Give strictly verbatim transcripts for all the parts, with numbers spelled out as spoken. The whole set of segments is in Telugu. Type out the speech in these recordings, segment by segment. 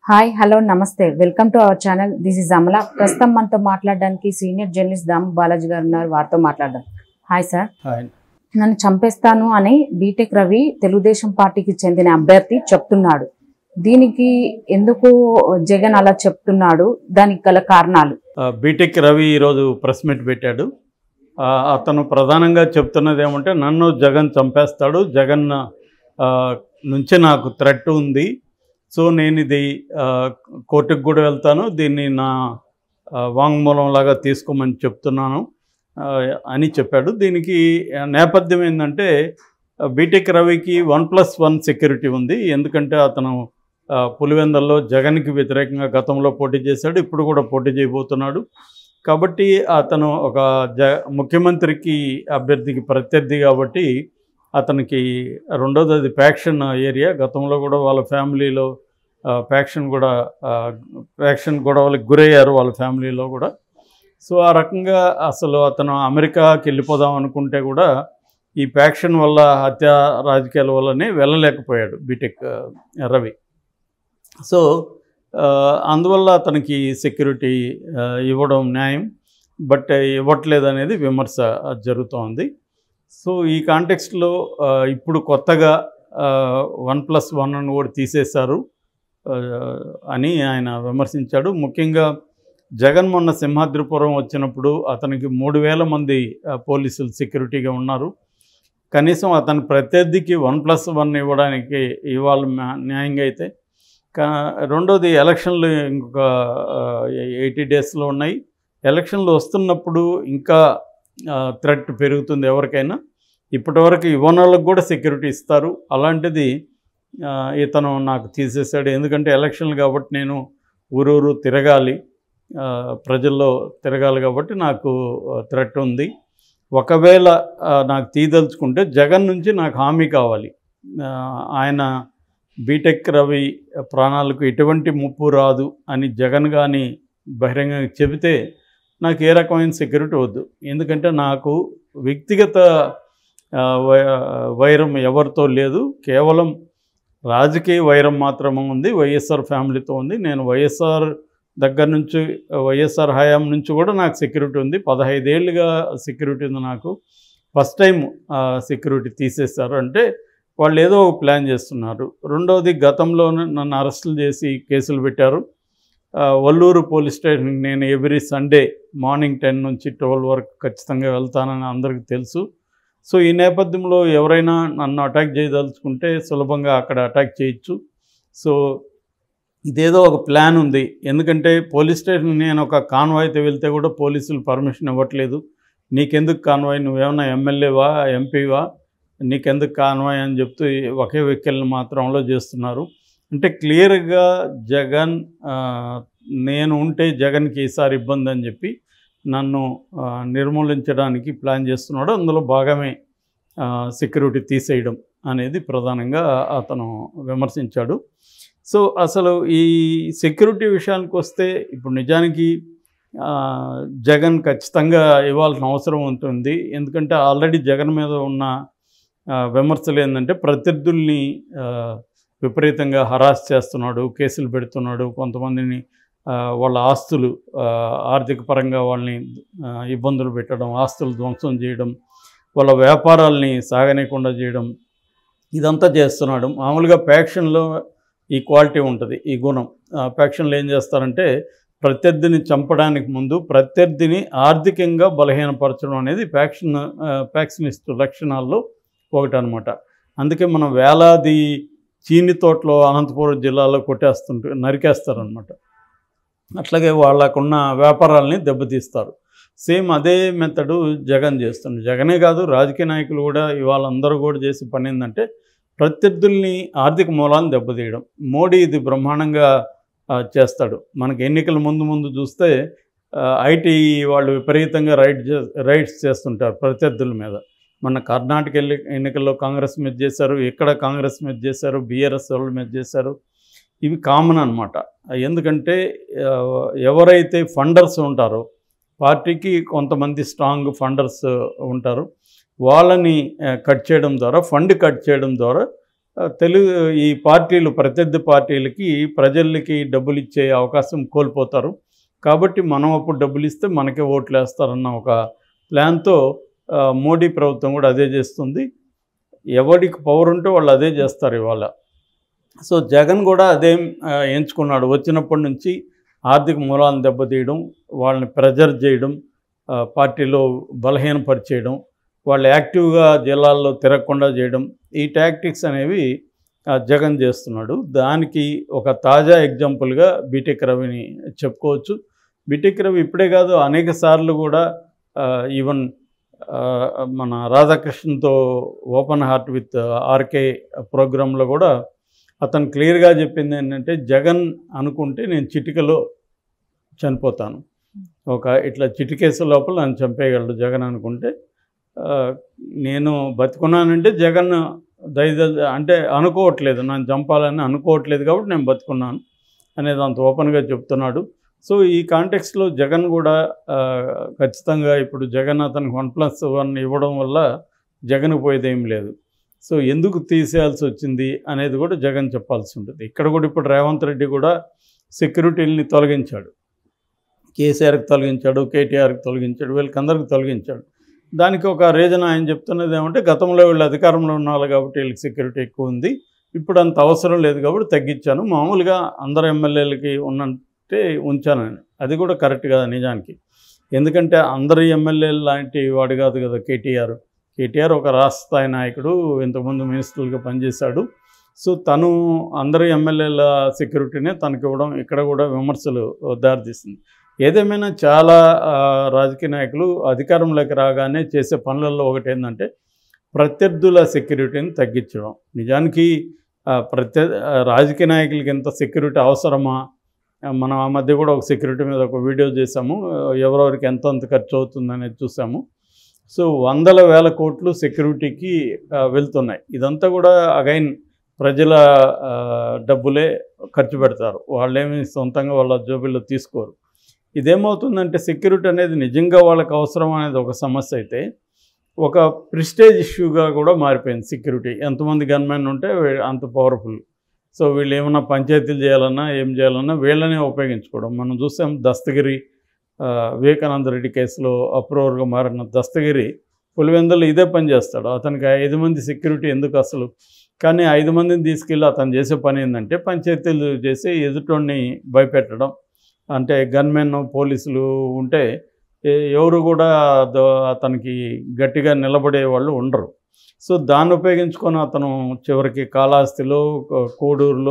Hi hello namaste welcome to our channel this is Amala ప్రస్తుతం మనతో మాట్లాడడానికి సీనియర్ జర్నలిస్ట్ దాము బాలాజీ గారు ఉన్నారు వారితో మాట్లాడదాం హాయ్ సార్ హాయ్ నన్ను చంపేస్తాను అని బీటెక్ రవి తెలుగుదేశం పార్టీకి చెందిన అభ్యర్థి చెప్తున్నాడు దీనికి ఎందుకు జగన్ అలా చెప్తున్నాడు దానికి గల కారణాలు బీటెక్ రవి ఈరోజు ప్రెస్ మీట్ పెట్టాడు అతను ప్రధానంగా చెప్తున్నది ఏమంటే నన్ను జగన్ చంపేస్తాడు జగన్ నుంచి నాకు థ్రెట్ ఉంది సో నేను ఇది కోర్టుకు కూడా వెళ్తాను దీన్ని నా వాంగ్మూలంలాగా తీసుకోమని చెప్తున్నాను అని చెప్పాడు దీనికి నేపథ్యం ఏంటంటే బీటెక్ రవికి వన్ ప్లస్ వన్ సెక్యూరిటీ ఉంది ఎందుకంటే అతను పులివెందల్లో జగన్కి వ్యతిరేకంగా గతంలో పోటీ చేశాడు ఇప్పుడు కూడా పోటీ చేయబోతున్నాడు కాబట్టి అతను ఒక జ ముఖ్యమంత్రికి అభ్యర్థికి ప్రత్యర్థి కాబట్టి అతనికి రెండోది అది ఫ్యాక్షన్ ఏరియా గతంలో కూడా వాళ్ళ ఫ్యామిలీలో ఫ్యాక్షన్ కూడా ఫ్యాక్షన్ గొడవలకు గురయ్యారు వాళ్ళ ఫ్యామిలీలో కూడా సో ఆ రకంగా అసలు అతను అమెరికాకి వెళ్ళిపోదాం అనుకుంటే కూడా ఈ ఫ్యాక్షన్ వల్ల హత్య రాజకీయాల వల్లనే వెళ్ళలేకపోయాడు బీటెక్ రవి సో అందువల్ల అతనికి సెక్యూరిటీ ఇవ్వడం న్యాయం బట్ ఇవ్వట్లేదు అనేది విమర్శ జరుగుతోంది సో ఈ కాంటెక్స్ట్లో ఇప్పుడు కొత్తగా వన్ ప్లస్ వన్ అని కూడా తీసేశారు అని ఆయన విమర్శించాడు ముఖ్యంగా జగన్ మొన్న సింహాద్రిపురం వచ్చినప్పుడు అతనికి మూడు వేల మంది పోలీసులు సెక్యూరిటీగా ఉన్నారు కనీసం అతని ప్రత్యర్థికి వన్ ప్లస్ వన్ ఇవ్వడానికి ఇవాళ న్యాయంగా అయితే రెండోది ఎలక్షన్లు ఇంకొక ఎయిటీ డేస్లో ఉన్నాయి ఎలక్షన్లు వస్తున్నప్పుడు ఇంకా థ్రెట్ పెరుగుతుంది ఎవరికైనా ఇప్పటివరకు ఇవ్వని వాళ్ళకి కూడా సెక్యూరిటీ ఇస్తారు అలాంటిది ఇతను నాకు తీసేశాడు ఎందుకంటే ఎలక్షన్లు కాబట్టి నేను ఊరూరు తిరగాలి ప్రజల్లో తిరగాలి కాబట్టి నాకు థ్రెట్ ఉంది ఒకవేళ నాకు తీదలుచుకుంటే జగన్ నుంచి నాకు హామీ కావాలి ఆయన బీటెక్ రవి ప్రాణాలకు ఎటువంటి ముప్పు రాదు అని జగన్ కానీ బహిరంగంగా చెబితే నాకు ఏ రకమైన సెక్యూరిటీ వద్దు ఎందుకంటే నాకు వ్యక్తిగత వైరం ఎవరితో లేదు కేవలం రాజకీయ వైరం మాత్రమే ఉంది వైఎస్ఆర్ ఫ్యామిలీతో ఉంది నేను వైఎస్ఆర్ దగ్గర నుంచి వైఎస్ఆర్ హయాం నుంచి కూడా నాకు సెక్యూరిటీ ఉంది పదహైదేళ్ళుగా సెక్యూరిటీ ఉంది నాకు ఫస్ట్ టైం సెక్యూరిటీ తీసేస్తారు అంటే వాళ్ళు ఏదో ఒక ప్లాన్ చేస్తున్నారు రెండవది గతంలో నన్ను అరెస్టులు చేసి కేసులు పెట్టారు వల్లూరు పోలీస్ స్టేషన్కి నేను ఎవ్రీ సండే మార్నింగ్ టెన్ నుంచి ట్వెల్వ్ వరకు ఖచ్చితంగా వెళ్తానని అందరికీ తెలుసు సో ఈ నేపథ్యంలో ఎవరైనా నన్ను అటాక్ చేయదలుచుకుంటే సులభంగా అక్కడ అటాక్ చేయొచ్చు సో ఇదేదో ఒక ప్లాన్ ఉంది ఎందుకంటే పోలీస్ స్టేషన్ నేను ఒక కాన్వాయ్తో వెళ్తే కూడా పోలీసులు పర్మిషన్ ఇవ్వట్లేదు నీకెందుకు కాన్వాయ్ నువ్వేమన్నా ఎమ్మెల్యేవా ఎంపీవా నీకెందుకు కాన్వాయ్ అని చెప్తూ ఒకే వెహికల్ని మాత్రంలో చేస్తున్నారు అంటే క్లియర్గా జగన్ నేను ఉంటే జగన్కి ఈసారి ఇబ్బంది అని చెప్పి నన్ను నిర్మూలించడానికి ప్లాన్ చేస్తున్నాడు అందులో భాగమే సెక్యూరిటీ తీసేయడం అనేది ప్రధానంగా అతను విమర్శించాడు సో అసలు ఈ సెక్యూరిటీ విషయానికి వస్తే ఇప్పుడు నిజానికి జగన్ ఖచ్చితంగా ఇవ్వాల్సిన అవసరం ఉంటుంది ఎందుకంటే ఆల్రెడీ జగన్ మీద ఉన్న విమర్శలు ఏంటంటే ప్రత్యర్థుల్ని విపరీతంగా హరాస్ చేస్తున్నాడు కేసులు పెడుతున్నాడు కొంతమందిని వాళ్ళ ఆస్తులు ఆర్థిక పరంగా వాళ్ళని ఇబ్బందులు పెట్టడం ఆస్తులు ధ్వంసం చేయడం వాళ్ళ వ్యాపారాలని సాగనీయకుండా చేయడం ఇదంతా చేస్తున్నాడు మామూలుగా ఫ్యాక్షన్లో ఈ క్వాలిటీ ఉంటుంది ఈ గుణం ఫ్యాక్షన్లు ఏం చేస్తారంటే ప్రత్యర్థిని చంపడానికి ముందు ప్రత్యర్థిని ఆర్థికంగా బలహీనపరచడం అనేది ఫ్యాక్షన్ ఫ్యాక్షనిస్ట్ లక్షణాల్లో ఒకటి అనమాట అందుకే మనం వేలాది చీని తోటలో అనంతపురం జిల్లాలో కొట్టేస్తుంటే నరికేస్తారనమాట అట్లాగే వాళ్ళకున్న వ్యాపారాలని దెబ్బతీస్తారు సేమ్ అదే మెథడు జగన్ చేస్తుంది జగనే కాదు రాజకీయ నాయకులు కూడా ఇవాళ అందరూ కూడా చేసే పని ఏంటంటే ప్రత్యర్థుల్ని ఆర్థిక మూలాలను దెబ్బతీయడం మోడీ ఇది బ్రహ్మాండంగా చేస్తాడు మనకి ఎన్నికల ముందు ముందు చూస్తే ఐటీ వాళ్ళు విపరీతంగా రైడ్ రైడ్స్ చేస్తుంటారు ప్రత్యర్థుల మీద మన కర్ణాటక ఎన్నికల్లో కాంగ్రెస్ మీద చేశారు ఇక్కడ కాంగ్రెస్ మీద చేశారు బీఆర్ఎస్ వాళ్ళ మీద చేశారు ఇవి కామన్ అనమాట ఎందుకంటే ఎవరైతే ఫండర్స్ ఉంటారో పార్టీకి కొంతమంది స్ట్రాంగ్ ఫండర్స్ ఉంటారు వాళ్ళని కట్ చేయడం ద్వారా ఫండ్ కట్ చేయడం ద్వారా తెలుగు ఈ పార్టీలు ప్రత్యర్థి పార్టీలకి ప్రజలకి డబ్బులు ఇచ్చే అవకాశం కోల్పోతారు. కాబట్టి మనం అప్పుడు డబ్బులు ఇస్తే మనకే ఓట్లు వేస్తారన్న ఒక ప్లాన్తో మోడీ ప్రభుత్వం కూడా అదే చేస్తుంది. ఎవరికి పవర్ ఉంటే వాళ్ళు అదే చేస్తారు ఇవాళ. సో జగన్ కూడా అదే ఎంచుకున్నాడు. వచ్చినప్పటి నుంచి ఆర్థిక మూలాలను దెబ్బతీయడం, వాళ్ళని ప్రెజర్ చేయడం, పార్టీలో బలహీనపరిచేయడం, వాళ్ళు యాక్టివ్గా జిల్లాల్లో తిరగకుండా చేయడం, ఈ టాక్టిక్స్ అనేవి జగన్ చేస్తున్నాడు. దానికి ఒక తాజా ఎగ్జాంపుల్గా బీటెక్ రవిని చెప్పుకోవచ్చు. బీటెక్ రవి ఇప్పుడే కాదు, అనేక సార్లు కూడా ఈవెన్ మన రాధాకృష్ణన్తో ఓపెన్ హార్ట్ విత్ ఆర్కే ప్రోగ్రాంలో కూడా అతను క్లియర్గా చెప్పింది ఏంటంటే, జగన్ అనుకుంటే నేను చిటికలో చనిపోతాను, ఒక ఇట్లా చిటికేసే లోపల నన్ను చంపేయగలడు జగన్ అనుకుంటే. నేను బతుకున్నానంటే జగన్ దైద అంటే అనుకోవట్లేదు, నన్ను చంపాలని అనుకోవట్లేదు కాబట్టి నేను బతుకున్నాను అనేది అంత ఓపెన్గా చెప్తున్నాడు. సో ఈ కాంటెక్స్లో జగన్ కూడా ఖచ్చితంగా ఇప్పుడు జగన్ అతనికి వన్ ప్లస్ వన్ ఇవ్వడం వల్ల జగన్ పోయేది ఏం లేదు. సో ఎందుకు తీసేయాల్సి వచ్చింది అనేది కూడా జగన్ చెప్పాల్సి ఉంటుంది. ఇక్కడ కూడా ఇప్పుడు రేవంత్ రెడ్డి కూడా సెక్యూరిటీని తొలగించాడు, కేసీఆర్కి తొలగించాడు, కేటీఆర్కి తొలగించాడు, వీళ్ళకి అందరికి తొలగించాడు. దానికి ఒక రీజన్ ఆయన చెప్తున్నది ఏమంటే, గతంలో వీళ్ళు అధికారంలో ఉన్నారు కాబట్టి వీళ్ళకి సెక్యూరిటీ ఎక్కువ ఉంది, ఇప్పుడు అంత అవసరం లేదు కాబట్టి తగ్గించాను, మామూలుగా అందరు ఎమ్మెల్యేలకి ఉన్నట్టే ఉంచానని. అది కూడా కరెక్ట్ కదా నిజానికి. ఎందుకంటే అందరు ఎమ్మెల్యేలు లాంటి వాడు కాదు కదా కేటీఆర్. కేటీఆర్ ఒక రాష్ట్ర స్థాయి నాయకుడు, ఇంతకుముందు మినిస్టర్గా పనిచేశాడు. సో తను అందరు ఎమ్మెల్యేల సెక్యూరిటీనే తనకి ఇవ్వడం ఇక్కడ కూడా విమర్శలు దారితీస్తుంది. ఏదేమైనా చాలా రాజకీయ నాయకులు అధికారంలోకి రాగానే చేసే పనులలో ఒకటి ఏంటంటే ప్రత్యర్థుల సెక్యూరిటీని తగ్గించడం. నిజానికి ప్రత్య రాజకీయ నాయకులకి ఎంత సెక్యూరిటీ అవసరమా? మనం ఆ మధ్య కూడా ఒక సెక్యూరిటీ మీద ఒక వీడియో చేసాము, ఎవరెవరికి ఎంత అంత ఖర్చు అవుతుందనేది చూసాము. సో వందల వేల కోట్లు సెక్యూరిటీకి వెళ్తున్నాయి. ఇదంతా కూడా అగైన్ ప్రజల డబ్బులే ఖర్చు పెడతారు, వాళ్ళేమి సొంతంగా వాళ్ళ జోబుల్లో తీసుకోరు. ఇదేమవుతుందంటే సెక్యూరిటీ అనేది నిజంగా వాళ్ళకి అవసరం అనేది ఒక సమస్య అయితే, ఒక ప్రిస్టేజ్ ఇష్యూగా కూడా మారిపోయింది సెక్యూరిటీ. ఎంతమంది గన్మెన్ ఉంటే అంత పవర్ఫుల్. సో వీళ్ళు ఏమన్నా పంచాయతీలు చేయాలన్నా ఏం చేయాలన్నా వీళ్ళనే ఉపయోగించుకోవడం. మనం చూసాం దస్తగిరి వివేకానంద రెడ్డి కేసులో అప్రూవర్గా మారిన దస్తగిరి పులివెందులు ఇదే పని చేస్తాడు. అతనికి ఐదు మంది సెక్యూరిటీ ఎందుకు అసలు? కానీ ఐదు మందిని తీసుకెళ్ళి అతను చేసే పని ఏంటంటే పంచాయతీలు చేసి ఎదుటోడిని భయపెట్టడం. అంటే గన్మెన్ పోలీసులు ఉంటే ఎవరు కూడా అతనికి గట్టిగా నిలబడే వాళ్ళు ఉండరు. సో దాన్ని ఉపయోగించుకొని అతను చివరికి కాళహస్తిలో, కోడూరులో,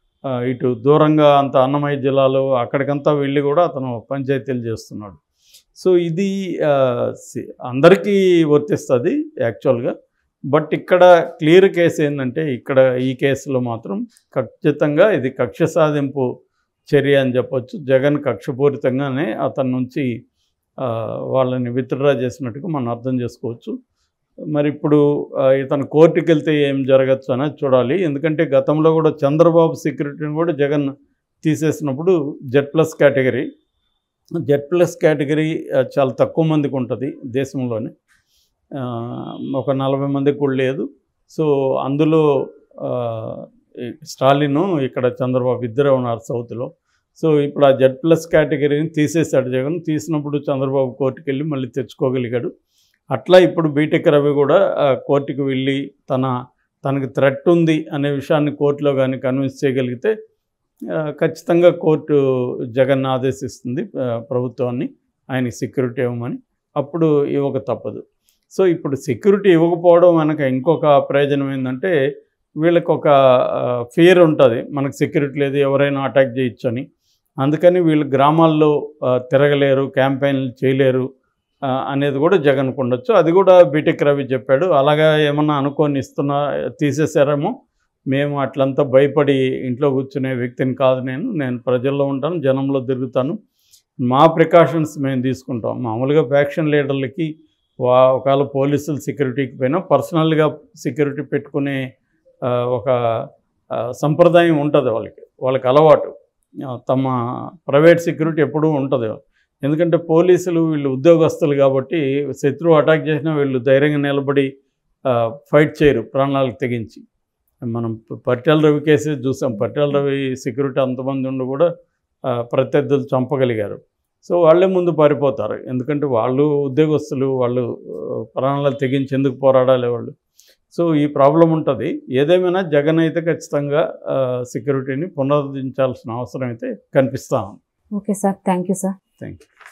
ఇటు దూరంగా అంత అన్నమయ్య జిల్లాలో అక్కడికంతా వెళ్ళి కూడా అతను పంచాయతీలు చేస్తున్నాడు. సో ఇది అందరికీ వర్తిస్తుంది యాక్చువల్గా. బట్ ఇక్కడ క్లియర్ కేసు ఏంటంటే, ఇక్కడ ఈ కేసులో మాత్రం ఖచ్చితంగా ఇది కక్ష సాధింపు చర్య అని చెప్పొచ్చు. జగన్ కక్షపూరితంగానే అతని నుంచి వాళ్ళని విత్డ్రా చేసినట్టుగా మనం అర్థం చేసుకోవచ్చు. మరి ఇప్పుడు ఇతను కోర్టుకి వెళ్తే ఏం జరగచ్చు అనేది చూడాలి. ఎందుకంటే గతంలో కూడా చంద్రబాబు సెక్యూరిటీని కూడా జగన్ తీసేసినప్పుడు Z plus category Z plus category చాలా తక్కువ మందికి ఉంటుంది దేశంలోనే, ఒక నలభై మందికి కూడా లేదు. సో అందులో స్టాలిన్, ఇక్కడ చంద్రబాబు ఇద్దరే ఉన్నారు సౌత్లో. సో ఇప్పుడు ఆ జెడ్ ప్లస్ కేటగిరీని తీసేశాడు జగన్. తీసినప్పుడు చంద్రబాబు కోర్టుకు వెళ్ళి మళ్ళీ తెచ్చుకోగలిగాడు. అట్లా ఇప్పుడు బీటెక్ రవి కూడా కోర్టుకు వెళ్ళి తన తనకి థ్రెట్ ఉంది అనే విషయాన్ని కోర్టులో కానీ కన్విన్స్ చేయగలిగితే ఖచ్చితంగా కోర్టు జగన్ ఆదేశిస్తుంది ప్రభుత్వాన్ని ఆయనకి సెక్యూరిటీ ఇవ్వమని. అప్పుడు ఇవ్వక తప్పదు. సో ఇప్పుడు సెక్యూరిటీ ఇవ్వకపోవడం వెనక ఇంకొక ప్రయోజనం ఏంటంటే, వీళ్ళకి ఒక ఫియర్ ఉంటుంది, మనకు సెక్యూరిటీ లేదు ఎవరైనా అటాక్ చేయొచ్చు అని. అందుకని వీళ్ళు గ్రామాల్లో తిరగలేరు, క్యాంపెయిన్లు చేయలేరు అనేది కూడా జగన్కు ఉండొచ్చు. అది కూడా బీటెక్ రవి చెప్పాడు. అలాగా ఏమన్నా అనుకొని ఇస్తున్నా తీసేసారేమో, మేము అట్లంతా భయపడి ఇంట్లో కూర్చునే వ్యక్తిని కాదు నేను నేను ప్రజల్లో ఉంటాను, జనంలో తిరుగుతాను, మా ప్రికాషన్స్ మేము తీసుకుంటాం. మామూలుగా ఫ్యాక్షన్ లీడర్లకి వా ఒకవేళ పోలీసులు సెక్యూరిటీకి పోయినా పర్సనల్గా సెక్యూరిటీ పెట్టుకునే ఒక సంప్రదాయం ఉంటుంది వాళ్ళకి, వాళ్ళకి అలవాటు. తమ ప్రైవేట్ సెక్యూరిటీ ఎప్పుడూ ఉంటుంది. ఎందుకంటే పోలీసులు వీళ్ళు ఉద్యోగస్తులు కాబట్టి శత్రువు అటాక్ చేసినా వీళ్ళు ధైర్యంగా నిలబడి ఫైట్ చేయరు ప్రాణాలకు తెగించి. మనం పట్యాల రవి కేసే చూసాం. పట్యాల రవి సెక్యూరిటీ అంతమంది ఉండి కూడా ప్రత్యర్థులు చంపగలిగారు. సో వాళ్ళే ముందు పారిపోతారు, ఎందుకంటే వాళ్ళు ఉద్యోగస్తులు, వాళ్ళు ప్రాణాలు తెగించి ఎందుకు పోరాడాలి వాళ్ళు. సో ఈ ప్రాబ్లం ఉంటుంది. ఏదేమైనా జగన్ అయితే ఖచ్చితంగా సెక్యూరిటీని పునరుద్ధరించాల్సిన అవసరం అయితే కనిపిస్తా ఉంది. Okay sir, thank you sir. Thank you.